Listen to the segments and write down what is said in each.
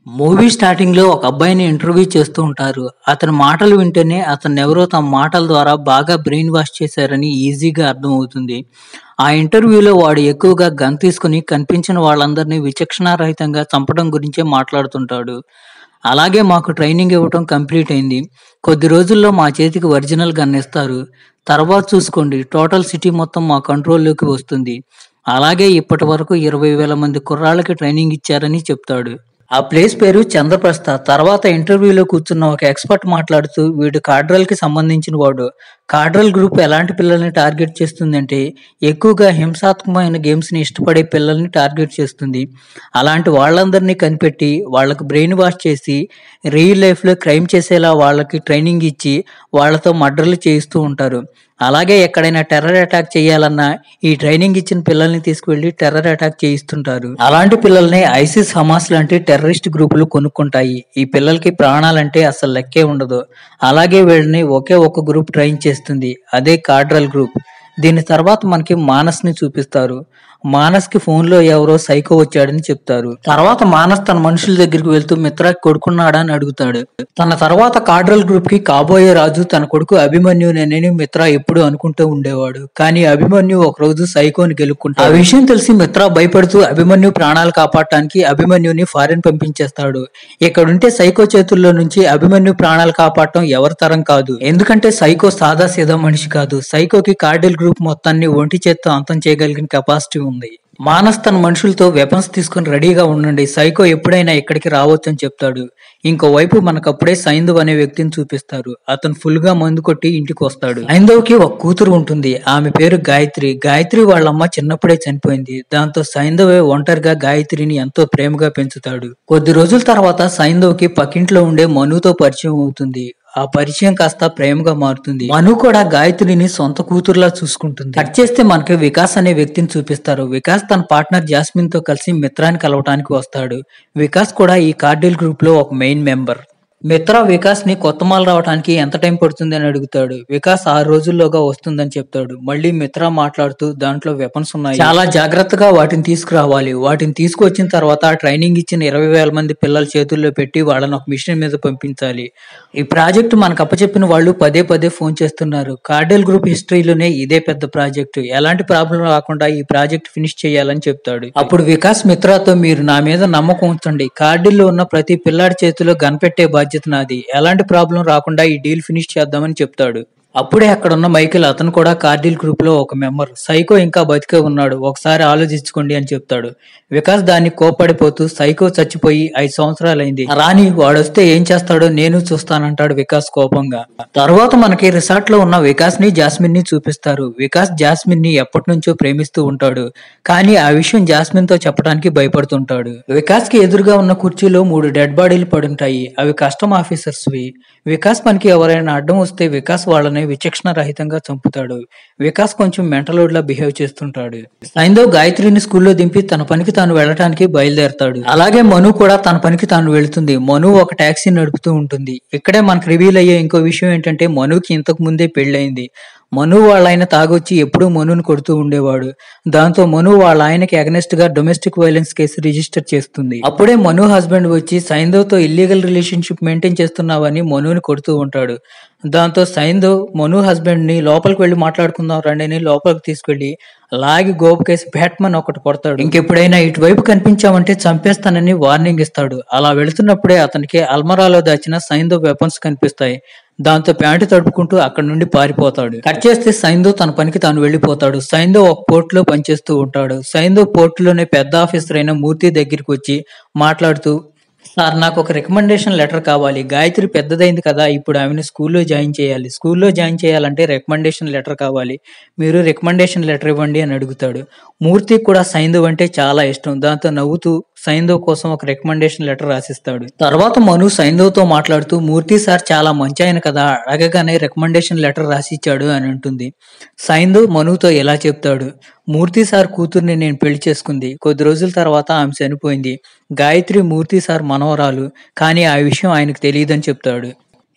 Movie స్టార్టింగ్‌లో ఒక అబ్బాయిని ఇంటర్వ్యూ చేస్తూ ఉంటారు. అతని మాటలు వింటేనే అతన్నెవరో తమ మాటల ద్వారా బాగా బ్రెయిన్ వాష్ చేశారని ఈజీగా అర్థమవుతుంది. ఆ ఇంటర్వ్యూలో వాడు ఎక్కువగా గన్ తీసుకొని కనిపించిన వాళ్ళందరినీ విచక్షణారహితంగా చంపడం గురించే మాట్లాడుతుంటాడు. అలాగే మాకు ట్రైనింగ్ ఇవ్వటం కంప్లీట్ అయింది. కొద్ది రోజుల్లో మా చేతికి ఒరిజినల్ గన్ ఇస్తారు. తర్వాత చూసుకోండి టోటల్ సిటీ మొత్తం మా కంట్రోల్‌లోకి వస్తుంది. అలాగే ఇప్పటివరకు 20,000 మంది కుర్రాళ్ళకి ట్రైనింగ్ ఇచ్చారని చెప్తాడు. ఆ ప్లేస్ పేరు చంద్రప్రస్థ. తర్వాత ఇంటర్వ్యూలో కూర్చున్న ఒక ఎక్స్‌పర్ట్ మాట్లాడుతూ వీడు కార్డ్రల్‌కి సంబంధించిన వాడు. కార్డ్రల్ గ్రూప్ ఎలాంటి పిల్లల్ని టార్గెట్ చేస్తుందంటే ఎక్కువగా హింసాత్మకమైన గేమ్స్‌ని ఇష్టపడే పిల్లల్ని టార్గెట్ చేస్తుంది. అలాంటి వాళ్ళందరినీ కనిపెట్టి వాళ్ళకి బ్రెయిన్ వాష్ చేసి రియల్ లైఫ్‌లో క్రైమ్ చేసేలా వాళ్ళకి ట్రైనింగ్ ఇచ్చి వాళ్ళతో మర్డర్‌లు చేయిస్తూ ఉంటారు. అలాగే ఎక్కడైనా టెర్రర్ అటాక్ చేయాలన్నా ఈ ట్రైనింగ్ ఇచ్చిన పిల్లల్ని తీసుకువెళ్ళి టెర్రర్ అటాక్ చేయిస్తుంటారు. అలాంటి పిల్లల్ని ఐసిస్, హమాస్ లాంటి టెర్రరిస్ట్ గ్రూపులు కొనుక్కుంటాయి. ఈ పిల్లలకి ప్రాణాలంటే అసలు లెక్కే ఉండదు. అలాగే వీళ్ళని ఒకే ఒక గ్రూప్ ట్రైన్ చేస్తుంది. అదే కార్డ్రల్ గ్రూప్. దీని తర్వాత మనకి మానస్‌ని చూపిస్తారు. మానస్‌కి ఫోన్‌లో ఎవరో సైకో వచ్చాడని చెప్తారు. తర్వాత మానస్ తన మనుషుల దగ్గరికి వెళ్తూ మిత్రాకి కొడుకున్నాడా అని అడుగుతాడు. తన తర్వాత కార్డ్రల్ గ్రూప్‌కి కాబోయే రాజు తన కొడుకు అభిమన్యునేనని మిత్రా ఎప్పుడూ అనుకుంటూ ఉండేవాడు. కానీ అభిమన్యు ఒకరోజు సైకోని గెలుక్కుంటాడు. ఆ విషయం తెలిసి మిత్రా భయపడుతూ అభిమన్యు ప్రాణాలు కాపాడటానికి అభిమన్యుని ఫారెన్ పంపించేస్తాడు. ఇక్కడుంటే సైకో చేతుల్లో నుంచి అభిమన్యు ప్రాణాలు కాపాడటం ఎవరి తరం కాదు. ఎందుకంటే సైకో సాదా సీదా మనిషి కాదు. సైకోకి కార్డిల్ గ్రూప్ మొత్తాన్ని ఒంటి చేత్తో అంతం చేయగలిగిన కెపాసిటీ ఉంది. మానస్ తన మనుషులతో వెపన్స్ తీసుకుని రెడీగా ఉండండి, సైకో ఎప్పుడైనా ఇక్కడికి రావచ్చని చెప్తాడు. ఇంకోవైపు మనకప్పుడే సైంధవ్ అనే వ్యక్తిని చూపిస్తారు. అతను ఫుల్ గా మందు కొట్టి ఇంటికి వస్తాడు. సైంధవ్కి ఒక కూతురు ఉంటుంది. ఆమె పేరు గాయత్రి. గాయత్రి వాళ్ళమ్మ చిన్నప్పుడే చనిపోయింది. దాంతో సైంధవే ఒంటరిగా గాయత్రిని ఎంతో ప్రేమగా పెంచుతాడు. కొద్ది రోజుల తర్వాత సైంధవ్కి పక్కింట్లో ఉండే మనుతో పరిచయం అవుతుంది. ఆ పరిచయం కాస్త ప్రేమగా మారుతుంది. మను కూడా గాయత్రిని సొంత కూతురులా చూసుకుంటుంది. కట్ చేస్తే మనకి వికాస్ అనే వ్యక్తిని చూపిస్తారు. వికాస్ తన పార్ట్నర్ జాస్మిన్ తో కలిసి మిత్రాన్ని కలవటానికి వస్తాడు. వికాస్ కూడా ఈ కార్డిల్ గ్రూప్ లో ఒక మెయిన్ మెంబర్. మిత్రా వికాస్ ని కొత్త మాల్ రావడానికి ఎంత టైం పడుతుంది అని అడుగుతాడు. వికాస్ 6 రోజుల్లోగా వస్తుందని చెప్తాడు. మళ్ళీ మిత్రా మాట్లాడుతూ దాంట్లో వెపన్స్ ఉన్నాయి, చాలా జాగ్రత్తగా వాటిని తీసుకురావాలి. వాటిని తీసుకువచ్చిన తర్వాత ట్రైనింగ్ ఇచ్చిన 20,000 మంది పిల్లల చేతుల్లో పెట్టి వాళ్ళని ఒక మిషన్ మీద పంపించాలి. ఈ ప్రాజెక్ట్ మనకు అప్పచెప్పిన వాళ్ళు పదే పదే ఫోన్ చేస్తున్నారు. కార్డిల్ గ్రూప్ హిస్టరీలోనే ఇదే పెద్ద ప్రాజెక్ట్. ఎలాంటి ప్రాబ్లం రాకుండా ఈ ప్రాజెక్ట్ ఫినిష్ చేయాలని చెప్తాడు. అప్పుడు వికాస్ మిత్రాతో మీరు నా మీద నమ్మకం ఉంచండి. కార్డిల్ లో ఉన్న ప్రతి పిల్లాడి చేతిలో గన్ పెట్టే బాధ్యత నాది. ఎలాంటి ప్రాబ్లం రాకుండా ఈ డీల్ ఫినిష్ చేద్దామని చెప్తాడు. అప్పుడే అక్కడ ఉన్న మైకేల్, అతను కూడా కార్డిల్ గ్రూప్ లో ఒక మెంబర్. సైకో ఇంకా బతికే ఉన్నాడు, ఒకసారి ఆలోచించుకోండి అని చెప్తాడు. వికాస్ దాన్ని కోప్పడిపోతూ సైకో చచ్చిపోయి 5 సంవత్సరాలైంది, రాని వాడొస్తే ఏం చేస్తాడో నేను చూస్తానంటాడు వికాస్ కోపంగా. తర్వాత మనకి రిసార్ట్ లో ఉన్న వికాస్ ని జాస్మిన్ ని చూపిస్తారు. వికాస్ జాస్మిన్ ని ఎప్పటి నుంచో ప్రేమిస్తూ ఉంటాడు. కానీ ఆ విషయం జాస్మిన్ తో చెప్పడానికి భయపడుతుంటాడు. వికాస్ కి ఎదురుగా ఉన్న కుర్చీలో 3 డెడ్ బాడీలు పడుంటాయి. అవి కస్టమ్ ఆఫీసర్స్ వి. వికాస్ పనికి ఎవరైనా అడ్డం వస్తే వికాస్ వాళ్ళని విచక్షణ రహితంగా చంపుతాడు. వికాస్ కొంచెం మెంటలోడ్ లా బిహేవ్ చేస్తుంటాడు. సైంధవ్ గాయత్రిని స్కూల్లో దింపి తన పనికి తాను వెళ్ళటానికి బయలుదేరతాడు. అలాగే మను కూడా తన పనికి తాను వెళుతుంది. మను ఒక టాక్సీ నడుపుతూ ఉంటుంది. ఇక్కడే మనకు రివీల్ అయ్యే ఇంకో విషయం ఏంటంటే మనుకి ఇంతకు ముందే పెళ్ళైంది. మను వాళ్ళ ఆయన తాగొచ్చి ఎప్పుడూ మనుని కొడుతూ ఉండేవాడు. దాంతో మను వాళ్ళ ఆయనకి అగనెస్ట్ గా డొమెస్టిక్ వైలెన్స్ కేసు రిజిస్టర్ చేస్తుంది. అప్పుడే మను హస్బెండ్ వచ్చి సైంధవ్ తో ఇల్లీగల్ రిలేషన్షిప్ మెయింటైన్ చేస్తున్నావని మనుని కొడుతూ ఉంటాడు. దాంతో సైంధవ్ మను హస్బెండ్ ని లోపలికి వెళ్లి మాట్లాడుకుందాం రండి అని లోపలికి తీసుకెళ్లి లాగి గోపుకేసి బ్యాట్మన్ ఒకటి కొడతాడు. ఇంకెప్పుడైనా ఇటువైపు కనిపించామంటే చంపేస్తానని వార్నింగ్ ఇస్తాడు. అలా వెళుతున్నప్పుడే అతనికి అల్మరాలో దాచిన సైంధవ్ వెపన్స్ కనిపిస్తాయి. దాంతో ప్యాంటు తడుపుకుంటూ అక్కడి నుండి పారిపోతాడు. కట్ చేస్తే సైంధవ్ తన పనికి తాను వెళ్లిపోతాడు. సైంధవ్ ఒక పోర్ట్ లో పనిచేస్తూ ఉంటాడు. సైంధవ్ పోర్ట్ లోనే పెద్ద ఆఫీసర్ అయిన మూర్తి దగ్గరికి వచ్చి మాట్లాడుతూ, సార్ నాకు ఒక రికమెండేషన్ లెటర్ కావాలి. గాయత్రి పెద్దదైంది కదా, ఇప్పుడు ఆమెను స్కూల్లో జాయిన్ చేయాలి. స్కూల్లో జాయిన్ చేయాలంటే రికమెండేషన్ లెటర్ కావాలి. మీరు రికమెండేషన్ లెటర్ ఇవ్వండి అని అడుగుతాడు. మూర్తికి కూడా సైంధవ్ అంటే చాలా ఇష్టం. దాంతో నవ్వుతూ సైంధవ్ కోసం ఒక రికమెండేషన్ లెటర్ రాసిస్తాడు. తర్వాత మను సైంధవ్ తో మాట్లాడుతూ మూర్తి సార్ చాలా మంచి ఆయన కదా, అడగగానే రికమెండేషన్ లెటర్ రాసిచ్చాడు అని అంటుంది. సైంధవ్ మనుతో ఎలా చెప్తాడు, మూర్తి సార్ కూతుర్ని నేను పెళ్లి చేసుకుంది. కొద్ది రోజుల తర్వాత ఆమె చనిపోయింది. గాయత్రి మూర్తి సార్ మనవరాలు, కానీ ఆ విషయం ఆయనకు తెలియదని చెప్తాడు.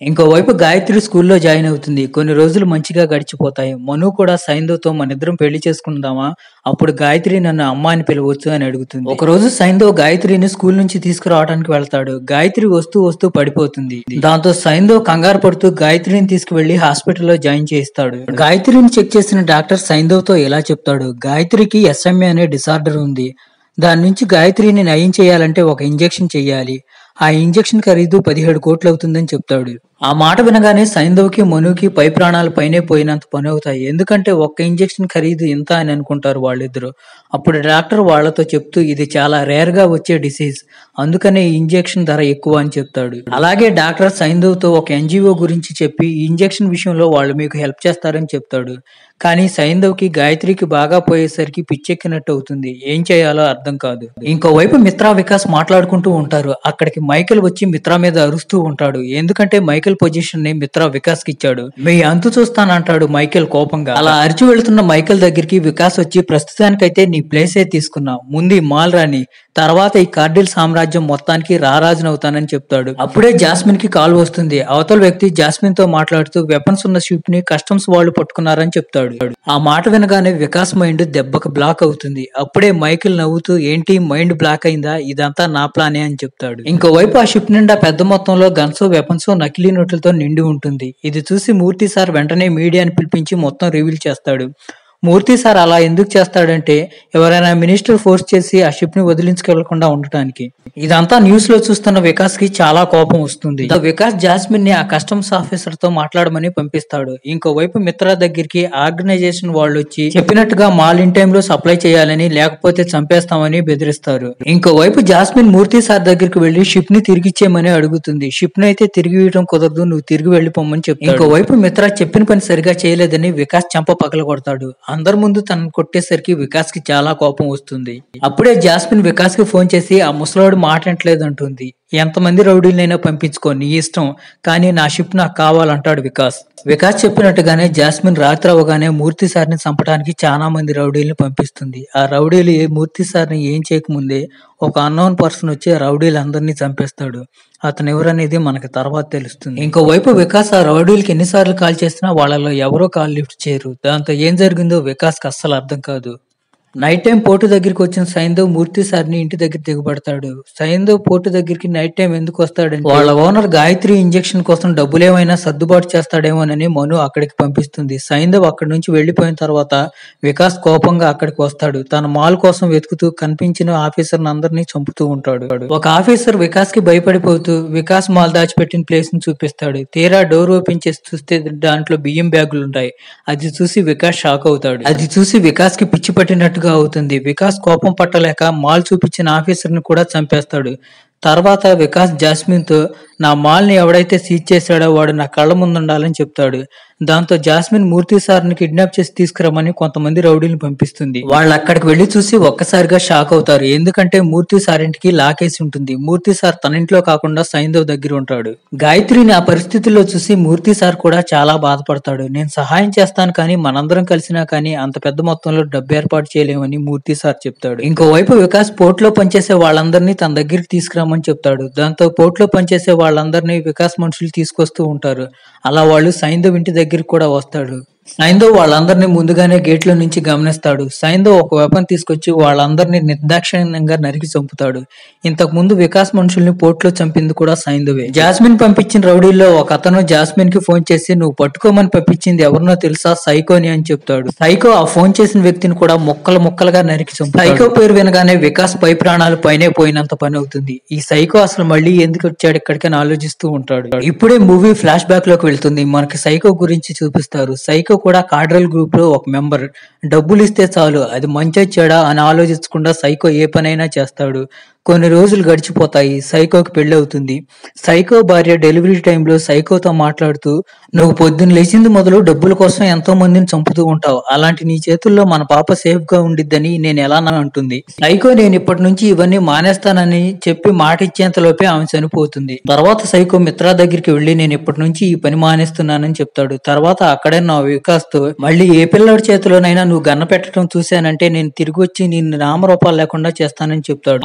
ఇంకోవైపు గాయత్రి స్కూల్లో జాయిన్ అవుతుంది. కొన్ని రోజులు మంచిగా గడిచిపోతాయి. మను కూడా సైంధవ్‌తో మనిద్దరం పెళ్లి చేసుకుందామా? అప్పుడు గాయత్రి నన్ను అమ్మ అని పిలవచ్చు అని అడుగుతుంది. ఒకరోజు సైంధవ్ గాయత్రిని స్కూల్ నుంచి తీసుకురావడానికి వెళ్తాడు. గాయత్రి వస్తూ వస్తూ పడిపోతుంది. దాంతో సైంధవ్ కంగారు పడుతూ గాయత్రిని తీసుకువెళ్లి హాస్పిటల్లో జాయిన్ చేయిస్తాడు. గాయత్రిని చెక్ చేసిన డాక్టర్ సైంధవ్‌తో ఇలా చెప్తాడు. గాయత్రికి ఎస్ఎంఏ అనే డిసార్డర్ ఉంది. దాని నుంచి గాయత్రిని నయం చేయాలంటే ఒక ఇంజెక్షన్ చెయ్యాలి. ఆ ఇంజెక్షన్ ఖరీదు 17 కోట్లు అవుతుందని చెప్తాడు. ఆ మాట వినగానే సైంధవ్‌కి, మనుకి పై ప్రాణాలు పైనే పోయినంత పని అవుతాయి. ఎందుకంటే ఒక్క ఇంజెక్షన్ ఖరీదు ఇంత అని అనుకుంటారు వాళ్ళిద్దరూ. అప్పుడు డాక్టర్ వాళ్ళతో చెప్తూ ఇది చాలా రేర్ గా వచ్చే డిసీజ్. అందుకనే ఈ ఇంజెక్షన్ ధర ఎక్కువ అని చెప్తాడు. అలాగే డాక్టర్ సైంధవ్‌తో ఒక ఎన్‌జీఓ గురించి చెప్పి ఈ ఇంజెక్షన్ విషయంలో వాళ్ళు మీకు హెల్ప్ చేస్తారని చెప్తాడు. కానీ సైంధవ్‌కి, గాయత్రికి బాగా పోయేసరికి పిచ్చెక్కినట్టు అవుతుంది. ఏం చేయాలో అర్థం కాదు. ఇంకోవైపు మిత్రా, వికాస్ మాట్లాడుకుంటూ ఉంటారు. అక్కడికి మైకేల్ వచ్చి మిత్రా మీద అరుస్తూ ఉంటాడు. ఎందుకంటే మైకేల్ పొజిషన్ ని మిత్రా వికాస్ కి ఇచ్చాడు. మీ అంతు చూస్తానంటాడు మైకేల్ కోపంగా. అలా అరిచి వెళ్తున్న మైకేల్ దగ్గరికి వికాస్ వచ్చి ప్రస్తుతానికైతే నీ ప్లేసే తీసుకున్నా. ముందు ఈ మాల్ రాని, తర్వాత ఈ కార్డిల్ సామ్రాజ్యం మొత్తానికి రారాజునవుతానని చెప్తాడు. అప్పుడే జాస్మిన్ కి కాల్ వస్తుంది. అవతల వ్యక్తి జాస్మిన్ తో మాట్లాడుతూ వెపన్స్ ఉన్న షిప్ ని కస్టమ్స్ వాళ్ళు పట్టుకున్నారని చెప్తాడు. ఆ మాట వినగానే వికాస్ మైండ్ దెబ్బకు బ్లాక్ అవుతుంది. అప్పుడే మైకేల్ నవ్వుతూ ఏంటి మైండ్ బ్లాక్ అయిందా, ఇదంతా నా ప్లానే అని చెప్తాడు. ఇంకోవైపు ఆ షిప్ నిండా పెద్ద మొత్తంలో గన్స్, వెపన్స్, నకిలీ నోట్లతో నిండి ఉంటుంది. ఇది చూసి మూర్తి సార్ వెంటనే మీడియాని పిలిపించి మొత్తం రివీల్ చేస్తాడు. మూర్తి సార్ అలా ఎందుకు చేస్తాడంటే ఎవరైనా మినిస్టర్ ఫోర్స్ చేసి ఆ షిప్ ని వదిలించుకెళ్లకుండా ఉండటానికి. ఇదంతా న్యూస్ లో చూస్తున్న వికాస్ కి చాలా కోపం వస్తుంది. వికాస్ జాస్మిన్ ని ఆ కస్టమ్స్ ఆఫీసర్ తో మాట్లాడమని పంపిస్తాడు. ఇంకోవైపు మిత్రా దగ్గరికి ఆర్గనైజేషన్ వాళ్ళు వచ్చి చెప్పినట్టుగా మాల్ ఇన్ టైమ్ లో సప్లై చేయాలని, లేకపోతే చంపేస్తామని బెదిరిస్తారు. ఇంకోవైపు జాస్మిన్ మూర్తి సార్ దగ్గరికి వెళ్లి షిప్ ని తిరిగిచ్చేయమని అడుగుతుంది. షిప్ ని అయితే తిరిగి ఇవ్వడం కుదరదు, నువ్వు తిరిగి వెళ్లిపోమని చెప్తాడు. ఇంకోవైపు మిత్రా చెప్పిన పని సరిగా చేయలేదని వికాస్ చెంప పగల కొడతాడు. అందరి ముందు తనను కొట్టేసరికి వికాస్ కి చాలా కోపం వస్తుంది. అప్పుడే జాస్మిన్ వికాస్ కి ఫోన్ చేసి ఆ ముసలోడు మాట్లాడలేదు అంటుంది. ఎంతమంది రౌడీలైనా పంపించుకో, నీ ఇష్టం, కానీ నా షిప్ నాకు కావాలంటాడు వికాస్. వికాస్ చెప్పినట్టుగానే జాస్మిన్ రాత్రి అవగానే మూర్తి సార్ని చంపడానికి చాలా మంది రౌడీల్ని పంపిస్తుంది. ఆ రౌడీలు మూర్తి సార్ని ఏం చేయకముందే ఒక అన్నోన్ పర్సన్ వచ్చి ఆ రౌడీలందరినీ చంపేస్తాడు. అతను ఎవరనేది మనకి తర్వాత తెలుస్తుంది. ఇంకోవైపు వికాస్ ఆ రౌడీలకి ఎన్నిసార్లు కాల్ చేసినా వాళ్ళలో ఎవరో కాల్ లిఫ్ట్ చేయరు. దాంతో ఏం జరిగిందో వికాస్ కి అస్సలు అర్థం కాదు. నైట్ టైం పోర్టు దగ్గరికి వచ్చిన సైంధవ్ మూర్తి సార్ని ఇంటి దగ్గర దిగబడతాడు. సైంధవ్ పోర్టు దగ్గరికి నైట్ టైం ఎందుకు వస్తాడంటే వాళ్ళ ఓనర్ గాయత్రి ఇంజెక్షన్ కోసం డబ్బులేమైనా సర్దుబాటు చేస్తాడేమోనని మను అక్కడికి పంపిస్తుంది. సైంధవ్ అక్కడి నుంచి వెళ్లిపోయిన తర్వాత వికాస్ కోపంగా అక్కడికి వస్తాడు. తన మాల్ కోసం వెతుకుతూ కనిపించిన ఆఫీసర్ అందరినీ చంపుతూ ఉంటాడు. ఒక ఆఫీసర్ వికాస్ కి భయపడిపోతూ వికాస్ మాల్ దాచిపెట్టిన ప్లేస్ ని చూపిస్తాడు. తీరా డోర్ ఓపెన్ చేసి చూస్తే దాంట్లో బియ్యం బ్యాగులు ఉంటాయి. అది చూసి వికాస్ షాక్ అవుతాడు. అది చూసి వికాస్ కి పిచ్చి పట్టినట్టు అవుతుంది. వికాస్ కోపం పట్టలేక మాల్ చూపించిన ఆఫీసర్ ని కూడా చంపేస్తాడు. తర్వాత వికాస్ జాస్మిన్ తో నా మాల్ ని ఎవడైతే సీజ్ చేశాడో వాడు నా కళ్ళ ముందు ఉండాలని చెప్తాడు. దాంతో జాస్మిన్ మూర్తి సార్ని కిడ్నాప్ చేసి తీసుకురమ్మని కొంతమంది రౌడీని పంపిస్తుంది. వాళ్ళు అక్కడికి వెళ్లి చూసి ఒక్కసారిగా షాక్ అవుతారు. ఎందుకంటే మూర్తి సార్ ఇంటికి లాకేసి ఉంటుంది. మూర్తి సార్ తన ఇంట్లో కాకుండా సైంధవ్ దగ్గర ఉంటాడు. గాయత్రిని ఆ పరిస్థితుల్లో చూసి మూర్తి సార్ కూడా చాలా బాధపడతాడు. నేను సహాయం చేస్తాను, కానీ మనందరం కలిసినా కానీ అంత పెద్ద మొత్తంలో డబ్బు ఏర్పాటు చేయలేమని మూర్తి సార్ చెప్తాడు. ఇంకోవైపు వికాస్ పోర్ట్ లో పనిచేసే వాళ్ళందరినీ తన దగ్గరికి తీసుకురామని చెప్తాడు. దాంతో పోర్ట్ లో పనిచేసే వాళ్ళందరినీ వికాస్ మనుషులు తీసుకొస్తూ ఉంటారు. అలా వాళ్ళు సైంధవ్ ఇంటి దగ్గరికి కూడా వస్తాడు. సైంధవ్ వాళ్ళందరినీ ముందుగానే గేట్ లో నుంచి గమనిస్తాడు. సైంధవ్ ఒక వెపన్ తీసుకొచ్చి వాళ్ళందరినీ నిర్దాక్షిణ్యంగా నరికి చంపుతాడు. ఇంతకు ముందు వికాస్ మనుషుల్ని పోర్ట్ లో చంపింది కూడా సైంధవే. జాస్మిన్ పంపించిన రౌడీల్లో ఒక అతను జాస్మిన్ కి ఫోన్ చేసి నువ్వు పట్టుకోమని పంపించింది ఎవరినో తెలుసా, సైకోని అని చెప్తాడు. సైకో ఆ ఫోన్ చేసిన వ్యక్తిని కూడా ముక్కలు ముక్కలుగా నరికి చంపుతాడు. సైకో పేరు వినగానే వికాస్ పై ప్రాణాలు పైనే పోయినంత పని అవుతుంది. ఈ సైకో అసలు మళ్ళీ ఎందుకు వచ్చాడు ఇక్కడికని ఆలోచిస్తూ ఉంటాడు. ఇప్పుడే మూవీ ఫ్లాష్ బ్యాక్ లోకి వెళ్తుంది. మనకి సైకో గురించి చూపిస్తారు. సైకో కూడా కార్డరల్ గ్రూప్ లో ఒక మెంబర్. డబ్బులు ఇస్తే చాలు, అది మంచి చెడా అని ఆలోచించకుండా సైకో ఏ పనైనా చేస్తాడు. కొన్ని రోజులు గడిచిపోతాయి. సైకోకి పెళ్లి అవుతుంది. సైకో భార్య డెలివరీ టైంలో సైకోతో మాట్లాడుతూ నువ్వు పొద్దున్న లేచింది మొదలు డబ్బుల కోసం ఎంతో మందిని చంపుతూ ఉంటావు, అలాంటి నీ చేతుల్లో మన పాప సేఫ్ గా ఉండిద్దని నేను ఎలా అంటుంది. సైకో నేను ఇప్పటి నుంచి ఇవన్నీ మానేస్తానని చెప్పి మాట ఇచ్చేంతలోపే ఆమె చనిపోతుంది. తర్వాత సైకో మిత్రా దగ్గరికి వెళ్లి నేను ఇప్పటి నుంచి ఈ పని మానేస్తున్నానని చెప్తాడు. తర్వాత అక్కడే నా వికాస్ తో మళ్ళీ ఏ పిల్లడి చేతిలోనైనా నువ్వు గన్న పెట్టడం చూశానంటే నేను తిరిగి వచ్చి నిన్ను నామరూపాలు లేకుండా చేస్తానని చెప్తాడు. అక్కడే ఉన్న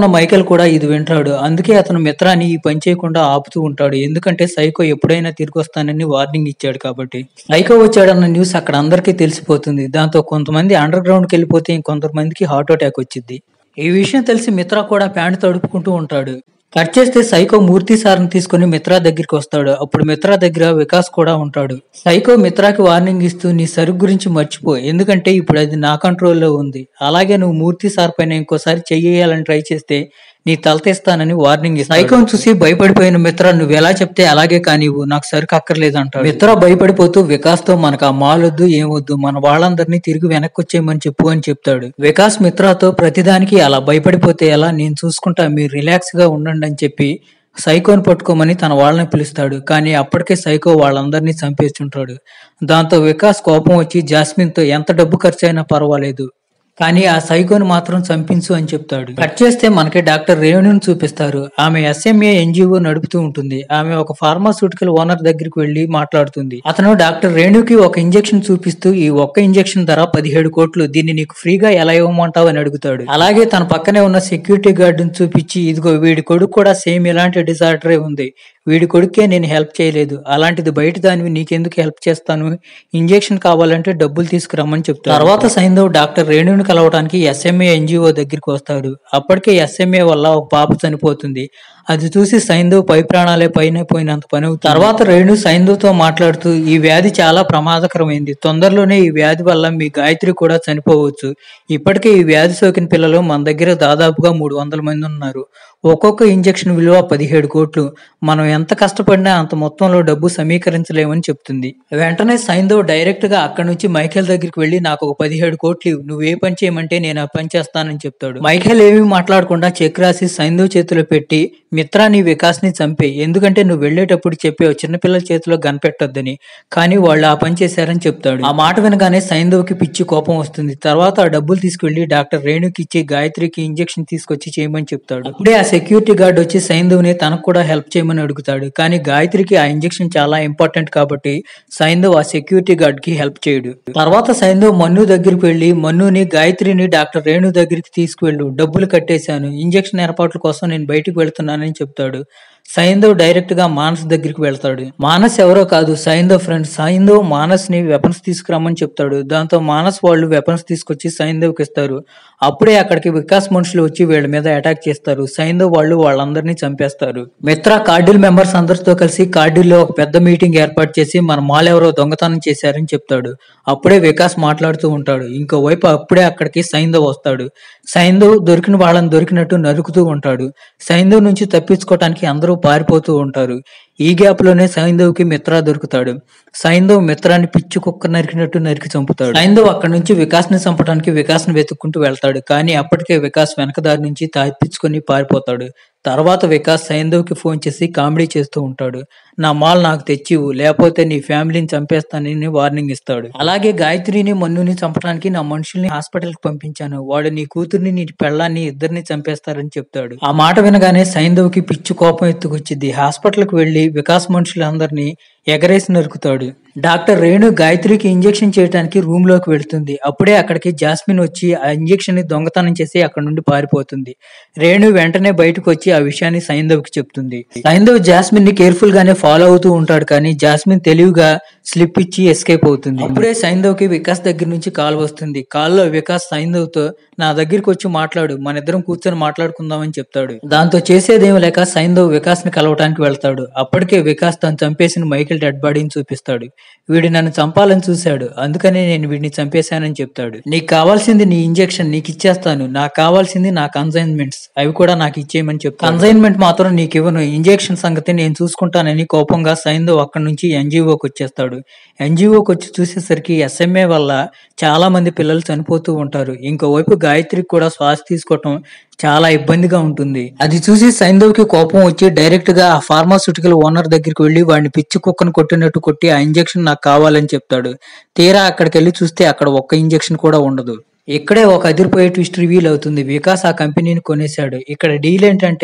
ఉన్న మైకేల్ కూడా ఇది వింటాడు. అందుకే అతను మిత్రాని ఈ పని చేయకుండా ఆపుతూ ఉంటాడు. ఎందుకంటే సైకో ఎప్పుడైనా తిరిగి వస్తానని వార్నింగ్ ఇచ్చాడు కాబట్టి. సైకో వచ్చాడన్న న్యూస్ అక్కడ అందరికీ తెలిసిపోతుంది. దాంతో కొంతమంది అండర్ గ్రౌండ్ కి వెళ్ళిపోతే ఇంకొంతమందికి హార్ట్ అటాక్ వచ్చింది. ఈ విషయం తెలిసి మిత్రా కూడా ప్యాంటు తడుపుకుంటూ ఉంటాడు. కట్ చేస్తే సైకో మూర్తి సార్ని తీసుకుని మిత్రా దగ్గరికి వస్తాడు. అప్పుడు మిత్రా దగ్గర వికాస్ కూడా ఉంటాడు. సైకో మిత్రాకి వార్నింగ్ ఇస్తూ నీ సరుకు గురించి మర్చిపో, ఎందుకంటే ఇప్పుడు అది నా కంట్రోల్లో ఉంది. అలాగే నువ్వు మూర్తి సార్ పైన ఇంకోసారి చెయ్యాలని ట్రై చేస్తే నీ తల తీస్తానని వార్నింగ్ ఇస్తాడు. సైకోని చూసి భయపడిపోయిన మిత్ర నువ్వు ఎలా చెప్తే అలాగే కానివ్వు, నాకు సరుకు అక్కర్లేదు అంటాడు. మిత్ర భయపడిపోతూ వికాస్ తో మనకు ఆ మాల్ వద్దు ఏమొద్దు, మన వాళ్ళందరినీ తిరిగి వెనక్కి వచ్చేయమని చెప్పు అని చెప్తాడు. వికాస్ మిత్రతో ప్రతిదానికి అలా భయపడిపోతే ఎలా, నేను చూసుకుంటా, మీరు రిలాక్స్ గా ఉండండి అని చెప్పి సైకోని పట్టుకోమని తన వాళ్ళని పిలుస్తాడు. కానీ అప్పటికే సైకో వాళ్ళందరినీ చంపేస్తుంటాడు. దాంతో వికాస్ కోపం వచ్చి జాస్మిన్ తో ఎంత డబ్బు ఖర్చు అయినా పర్వాలేదు, కానీ ఆ సైకోని మాత్రం చంపించు అని చెప్తాడు. కట్ చేస్తే మనకి డాక్టర్ రేణుని చూపిస్తారు. ఆమె ఎస్ఎంఏ ఎన్జిఓ నడుపుతూ ఉంటుంది. ఆమె ఒక ఫార్మాస్యూటికల్ ఓనర్ దగ్గరికి వెళ్లి మాట్లాడుతుంది. అతను డాక్టర్ రేణుకి ఒక ఇంజెక్షన్ చూపిస్తూ ఈ ఒక్క ఇంజెక్షన్ ధర 17 కోట్లు, దీన్ని నీకు ఫ్రీగా ఎలా ఇవ్వమంటావు అని అడుగుతాడు. అలాగే తన పక్కనే ఉన్న సెక్యూరిటీ గార్డుని చూపించి ఇదిగో వీడి కొడుకు కూడా సేమ్ ఇలాంటి డిజార్డరే ఉంది, వీడి కొడుకే నేను హెల్ప్ చేయలేదు, అలాంటిది బయట దానివి నీకెందుకు హెల్ప్ చేస్తాను, ఇంజెక్షన్ కావాలంటే డబ్బులు తీసుకురమ్మని చెప్తాడు. తర్వాత సైంధవ్ డాక్టర్ రేణుని కలవడానికి ఎస్ఎంఏ ఎన్జిఓ దగ్గరికి వస్తాడు. అప్పటికే ఎస్ఎంఏ వల్ల ఒక పాప చనిపోతుంది. అది చూసి సైంధవ్ పై ప్రాణాలే పైన పోయినంత పని అవుతుంది. తర్వాత రేణు సైంధవ్ తో మాట్లాడుతూ ఈ వ్యాధి చాలా ప్రమాదకరమైంది, తొందరలోనే ఈ వ్యాధి వల్ల మీ గాయత్రి కూడా చనిపోవచ్చు. ఇప్పటికే ఈ వ్యాధి సోకిన పిల్లలు మన దగ్గర దాదాపుగా 300 మంది ఉన్నారు. ఒక్కొక్క ఇంజెక్షన్ విలువ 17 కోట్లు, మనం ఎంత కష్టపడినా అంత మొత్తంలో డబ్బు సమీకరించలేమని చెప్తుంది. వెంటనే సైంధవ్ డైరెక్ట్ గా అక్కడి నుంచి మైఖేల్ దగ్గరికి వెళ్లి నాకు ఒక 17 కోట్లు నువ్వు ఏ పని చేయమంటే నేను ఆ పని చేస్తానని చెప్తాడు. మైఖేల్ ఏమీ మాట్లాడకుండా చెక్ రాసి సైంధవ్ చేతిలో పెట్టి మిత్రాని వికాస్ ని చంపే, ఎందుకంటే నువ్వు వెళ్లేటప్పుడు చెప్పావు చిన్నపిల్లల చేతిలో కనిపెట్టొద్దని, కానీ వాళ్ళు ఆ పని చేశారని చెప్తాడు. ఆ మాట వినగానే సైంధవ్ కి పిచ్చి కోపం వస్తుంది. తర్వాత ఆ డబ్బులు తీసుకెళ్లి డాక్టర్ రేణుకి ఇచ్చి గాయత్రికి ఇంజెక్షన్ తీసుకొచ్చి చేయమని చెప్తాడు. అప్పుడే ఆ సెక్యూరిటీ గార్డ్ వచ్చి సైంధవ్ ని తనకు కూడా హెల్ప్ చేయమని అడుగుతాడు. కానీ గాయత్రికి ఆ ఇంజెక్షన్ చాలా ఇంపార్టెంట్ కాబట్టి సైంధవ్ ఆ సెక్యూరిటీ గార్డ్ కి హెల్ప్ చేయడు. తర్వాత సైంధవ్ మన్ను దగ్గరికి వెళ్లి మన్నుని గాయత్రిని డాక్టర్ రేణు దగ్గరికి తీసుకువెళ్ళు, డబ్బులు కట్టేశాను, ఇంజెక్షన్ ఏర్పాట్ల కోసం నేను బయటికి వెళ్తున్నానని చెప్తాడు. సైంధవ్ డైరెక్ట్ గా మానస్ దగ్గరికి వెళ్తాడు. మానస్ ఎవరో కాదు, సైంధవ్ ఫ్రెండ్. సైంధవ్ మానస్ ని వెపన్స్ తీసుకురమ్మని చెప్తాడు. దాంతో మానస్ వాళ్ళు వెపన్స్ తీసుకొచ్చి సైంధవ్ కి ఇస్తారు. అప్పుడే అక్కడికి వికాస్ మనుషులు వచ్చి వీళ్ళ మీద అటాక్ చేస్తారు. సైంధవ్ వాళ్ళు వాళ్ళందరినీ చంపేస్తారు. మిత్ర కార్డిల్ మెంబర్స్ అందరితో కలిసి కార్డిల్లో ఒక పెద్ద మీటింగ్ ఏర్పాటు చేసి మన మాల్ ఎవరో దొంగతనం చేశారని చెప్తాడు. అప్పుడే వికాస్ మాట్లాడుతూ ఉంటాడు. ఇంకోవైపు అప్పుడే అక్కడికి సైంధవ్ వస్తాడు. సైంధవ్ దొరికిన వాళ్ళని దొరికినట్టు నరుకుతూ ఉంటాడు. సైంధవ్ నుంచి తప్పించుకోవటానికి అందరూ పారిపోతూ ఉంటారు. ఈ గ్యాప్ లోనే సైంధవ్ కి మిత్ర దొరుకుతాడు. సైంధవ్ మిత్రాన్ని పిచ్చి కుక్క నరికినట్టు నరికి చంపుతాడు. సైంధవ్ అక్కడి నుంచి వికాస్ ని చంపడానికి వికాస్ ని వెతుక్కుంటూ వెళ్తాడు. కానీ అప్పటికే వికాస్ వెనకదారి నుంచి తప్పించుకొని పారిపోతాడు. తర్వాత వికాస్ సైంధవ్ కి ఫోన్ చేసి కామెడీ చేస్తూ ఉంటాడు. నా మాల్ నాకు తెచ్చివు, లేకపోతే నీ ఫ్యామిలీని చంపేస్తానని వార్నింగ్ ఇస్తాడు. అలాగే గాయత్రిని మన్నుని చంపడానికి నా మనుషుల్ని హాస్పిటల్ కి పంపించాను, వాడు నీ కూతుర్ని నీ పెళ్ళాన్ని ఇద్దరిని చంపేస్తారని చెప్తాడు. ఆ మాట వినగానే సైంధవ్ కి పిచ్చి కోపం ఎత్తుకొచ్చింది. హాస్పిటల్ కి వెళ్లి వికాస్ మనుషులందరినీ ఎగరేసి నరుకుతాడు. డాక్టర్ రేణు గాయత్రికి ఇంజెక్షన్ చేయడానికి రూమ్ లోకి వెళ్తుంది. అప్పుడే అక్కడికి జాస్మిన్ వచ్చి ఆ ఇంజెక్షన్ ని దొంగతనం చేసి అక్కడ నుండి పారిపోతుంది. రేణు వెంటనే బయటకు వచ్చి ఆ విషయాన్ని సైంధవ్ కి చెప్తుంది. సైంధవ్ జాస్మిన్ ని కేర్ఫుల్ గానే ఫాలో అవుతూ ఉంటాడు. కానీ జాస్మిన్ తెలివిగా స్లిప్ ఇచ్చి ఎస్కేప్ అవుతుంది. అప్పుడే సైంధవ్ కి వికాస్ దగ్గర నుంచి కాల్ వస్తుంది. కాల్లో వికాస్ సైంధవ్ తో నా దగ్గరికి వచ్చి మాట్లాడు, మన ఇద్దరం కూర్చొని మాట్లాడుకుందామని చెప్తాడు. దాంతో చేసేదేం లేక సైంధవ్ వికాస్ ని కలవటానికి వెళ్తాడు. అప్పటికే వికాస్ తను చంపేసిన మైకేల్ డెడ్ బాడీని చూపిస్తాడు. వీడు నన్ను చంపాలని చూశాడు, అందుకనే నేను వీడిని చంపేశానని చెప్తాడు. నీకు కావాల్సింది నీ ఇంజెక్షన్, నీకు ఇచ్చేస్తాను, నాకు కావాల్సింది నా కన్సైన్మెంట్స్, అవి కూడా నాకు ఇచ్చేయమని చెప్తాను. కన్సైన్మెంట్ మాత్రం నీకు ఇవ్వను, ఇంజెక్షన్ సంగతి నేను చూసుకుంటానని కోపంగా సైంధవ్ అక్కడి నుంచి ఎన్జిఓకి వచ్చేస్తాడు. ఎన్జిఓకి వచ్చి చూసేసరికి ఎస్ఎంఏ వల్ల చాలా మంది పిల్లలు చనిపోతూ ఉంటారు. ఇంకోవైపు గాయత్రికి కూడా శ్వాస తీసుకోవటం చాలా ఇబ్బందిగా ఉంటుంది. అది చూసి సైంధవ్ కి కోపం వచ్చి డైరెక్ట్ గా ఆ ఫార్మాస్యూటికల్ ఓనర్ దగ్గరికి వెళ్లి వాడిని పిచ్చి కుక్కను కొట్టినట్టు కొట్టి ఆ ఇంజెక్షన్ నాకు కావాలని చెప్తాడు. తీరా అక్కడికి వెళ్లి చూస్తే అక్కడ ఒక్క ఇంజెక్షన్ కూడా ఉండదు. ఇక్కడే ఒక అదిరిపోయే ట్విస్ట్ రివీల్ అవుతుంది. వికాస్ ఆ కంపెనీని కొనేశాడు. ఇక్కడ డీల్ ఏంటంటే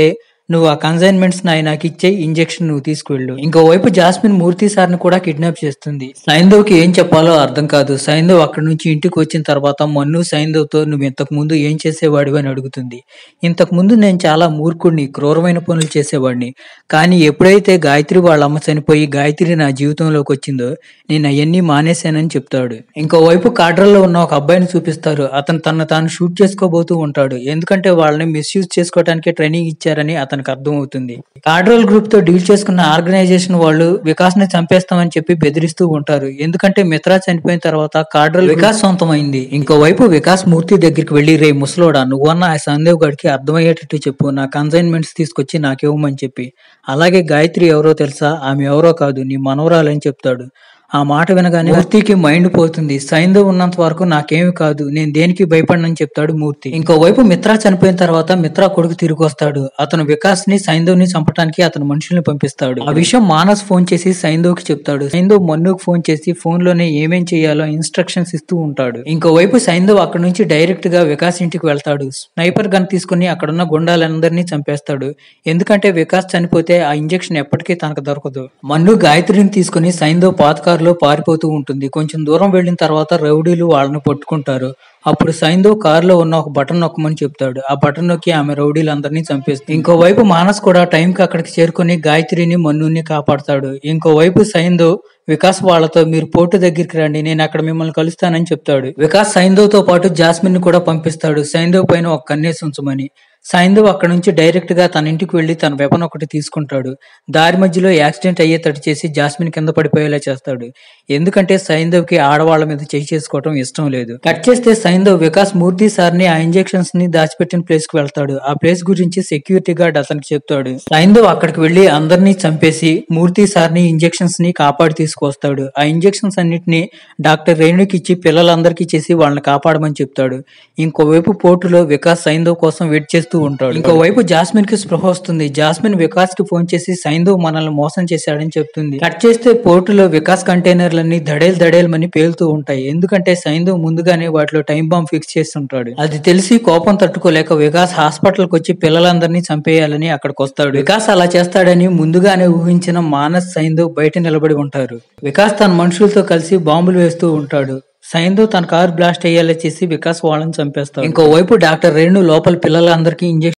నువ్వు ఆ కన్సైన్మెంట్స్ నాకు ఇచ్చే ఇంజెక్షన్ నువ్వు తీసుకువెళ్ళు. ఇంకోవైపు జాస్మిన్ మూర్తి సార్ని కూడా కిడ్నాప్ చేస్తుంది. సైంధవ్కి ఏం చెప్పాలో అర్థం కాదు. సైంధవ్ అక్కడి నుంచి ఇంటికి వచ్చిన తర్వాత మన్ను సైంధవ్తో నువ్వు ఇంతకు ముందు ఏం చేసేవాడివి అని అడుగుతుంది. ఇంతకు ముందు నేను చాలా మూర్ఖుడిని, క్రూరమైన పనులు చేసేవాడిని. కానీ ఎప్పుడైతే గాయత్రి వాళ్ళ అమ్మ చనిపోయి గాయత్రి నా జీవితంలోకి వచ్చిందో నేను అవన్నీ మానేశానని చెప్తాడు. ఇంకోవైపు కాడ్రల్లో ఉన్న ఒక అబ్బాయిని చూపిస్తారు. అతను తనను తాను షూట్ చేసుకోబోతూ ఉంటాడు. ఎందుకంటే వాళ్ళని మిస్యూజ్ చేసుకోవడానికి ట్రైనింగ్ ఇచ్చారని అతనికి అర్థమవుతుంది. కాడ్రల్ గ్రూప్ తో డీల్ చేసుకున్న ఆర్గనైజేషన్ వాళ్ళు వికాస్ ని చంపేస్తామని చెప్పి బెదిరిస్తూ ఉంటారు. ఎందుకంటే మిత్రా చనిపోయిన తర్వాత కాడ్రల్ వికాస్ సొంతమైంది. ఇంకోవైపు వికాస్ మూర్తి దగ్గరికి వెళ్లి, రే ముసలోడా, నువ్వన్న ఆ సందేవ్ గడికి అర్థమయ్యేటట్టు చెప్పు, నా కన్సైన్మెంట్స్ తీసుకొచ్చి నాకివ్వమని చెప్పి. అలాగే గాయత్రి ఎవరో తెలుసా, ఆమె ఎవరో కాదు నీ మనవరాలని చెప్తాడు. ఆ మాట వినగానే మూర్తికి మైండ్ పోతుంది. సైంధవ్ ఉన్నంత వరకు నాకేమి కాదు, నేను దేనికి భయపడనని చెప్తాడు మూర్తి. ఇంకోవైపు మిత్రా చనిపోయిన తర్వాత మిత్రా కొడుకు తిరిగి వస్తాడు. అతను వికాస్ ని సైంధవ్ ని చంపడానికి అతను మనుషుల్ని పంపిస్తాడు. ఆ విషయం మానస్ ఫోన్ చేసి సైంధవ్ కి చెప్తాడు. సైంధవ్ మన్నుకు ఫోన్ చేసి ఫోన్ లోనే ఏమేం చేయాలో ఇన్స్ట్రక్షన్స్ ఇస్తూ ఉంటాడు. ఇంకోవైపు సైంధవ్ అక్కడ నుంచి డైరెక్ట్ గా వికాస్ ఇంటికి వెళ్తాడు. స్నైపర్ గన్ తీసుకుని అక్కడున్న గుండాలందరినీ చంపేస్తాడు. ఎందుకంటే వికాస్ చనిపోతే ఆ ఇంజెక్షన్ ఎప్పటికీ తనకు దొరకదు. మన్ను గాయత్రిని తీసుకుని సైంధవ్ పాతకారులో పారిపోతూ ఉంటుంది. కొంచెం దూరం వెళ్లిన తర్వాత రౌడీలు వాళ్ళని పట్టుకుంటారు. అప్పుడు సైంధవ్ కారులో ఉన్న ఒక బటన్ నొక్కమని చెప్తాడు. ఆ బటన్ నొక్కి ఆమె రౌడీలందరినీ చంపేస్తుంది. ఇంకోవైపు మానస్ కూడా టైంకి అక్కడికి చేరుకుని గాయత్రిని మన్నుని కాపాడతాడు. ఇంకోవైపు సైంధవ్ వికాస్ వాళ్ళతో, మీరు పోర్టు దగ్గరికి రండి, నేను అక్కడ మిమ్మల్ని కలుస్తానని చెప్తాడు. వికాస్ సైంధవ్ తో పాటు జాస్మిన్ ని కూడా పంపిస్తాడు, సైంధవ్ పైన ఒక కన్నేసి ఉంచమని. సైంధవ్ అక్కడ నుంచి డైరెక్ట్ గా తన ఇంటికి వెళ్లి తన వెపన్ ఒకటి తీసుకుంటాడు. దారి మధ్యలో యాక్సిడెంట్ అయ్యేటట్టు చేసి జాస్మిన్ కింద పడిపోయేలా చేస్తాడు. ఎందుకంటే సైంధవ్ కి ఆడవాళ్ల మీద చేయి చేసుకోవడం ఇష్టం లేదు. కట్ చేస్తే సైంధవ్ వికాస్ మూర్తి సార్ని ఆ ఇంజెక్షన్స్ ని దాచిపెట్టిన ప్లేస్ కి వెళ్తాడు. ఆ ప్లేస్ గురించి సెక్యూరిటీ గార్డ్ అతనికి చెప్తాడు. సైంధవ్ అక్కడికి వెళ్లి అందరినీ చంపేసి మూర్తి సార్ని ఇంజెక్షన్స్ ని కాపాడి తీసుకొస్తాడు. ఆ ఇంజెక్షన్స్ అన్నిటిని డాక్టర్ రేణుకి ఇచ్చి పిల్లలందరికీ చేసి వాళ్ళని కాపాడమని చెప్తాడు. ఇంకోవైపు పోర్టులో వికాస్ సైంధవ్ కోసం వెయిట్ చేస్తూ ఉంటాడు. ఇంకోవైపు జాస్మిన్ కి స్పృహ వస్తుంది. జాస్మిన్ వికాస్ కి ఫోన్ చేసి సైంధవ్ మనల్ని మోసం చేశాడని చెప్తుంది. కట్ చేస్తే పోర్టులో వికాస్ కంటైనర్లన్నీ దడేల్మని పేలుతూ ఉంటాయి. ఎందుకంటే సైంధవ్ ముందుగానే వాటిలో టైం బాంబ్ ఫిక్స్ చేసి ఉంటాడు. అది తెలిసి కోపం తట్టుకోలేక వికాస్ హాస్పిటల్ కి వచ్చి పిల్లలందరినీ చంపేయాలని అక్కడికి వస్తాడు. వికాస్ అలా చేస్తాడని ముందుగానే ఊహించిన మానస్, సైంధవ్ బయట నిలబడి ఉంటారు. వికాస్ తన మనుషులతో కలిసి బాంబులు వేస్తూ ఉంటాడు. సైంధవ్ తన కారు బ్లాస్ట్ అయ్యేలా చేసి వికాస్ వాళ్ళని చంపేస్తాడు. ఇంకోవైపు డాక్టర్ రేణు లోపల పిల్లలందరికీ ఇంజెక్షన్